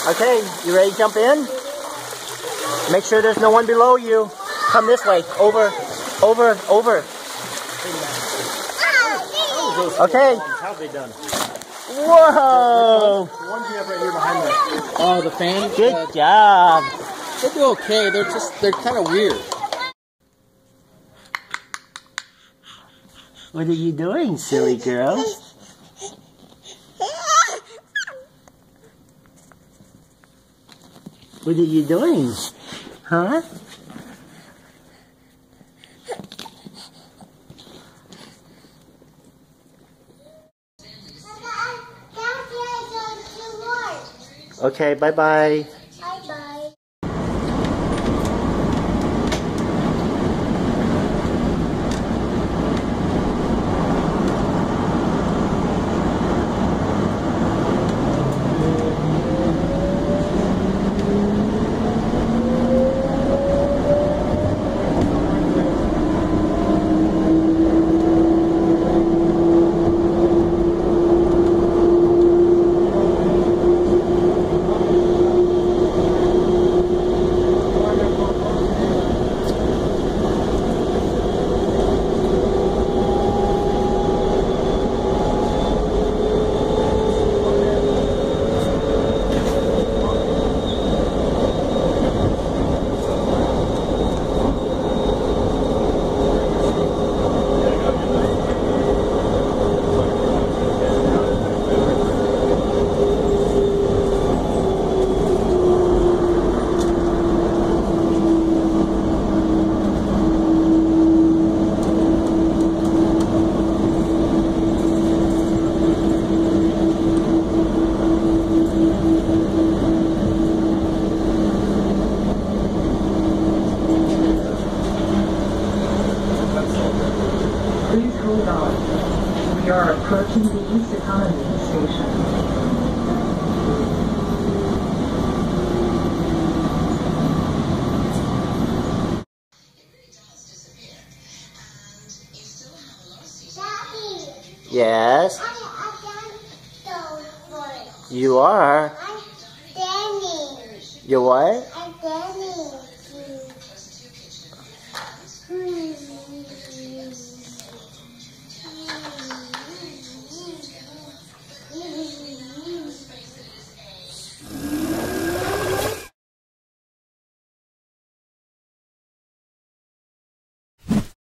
Okay, you ready to jump in? Make sure there's no one below you. Come this way. Over. Okay. How have they done? Whoa! The ones you have right here behind me. Oh, the fan? Good job. They do okay. They're kind of weird. What are you doing, silly girl? What are you doing? Huh? Okay, bye-bye. Bye-bye. Please hold on. We are approaching the East Economy Station. Yes? You are? I'm standing. You what?